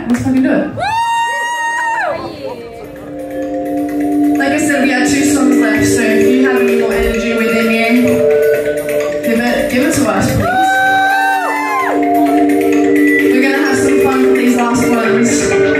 let's fucking do it. Like I said, we have 2 songs left, so if you have any more energy within you, give it to us, please. We're gonna have some fun for these last ones.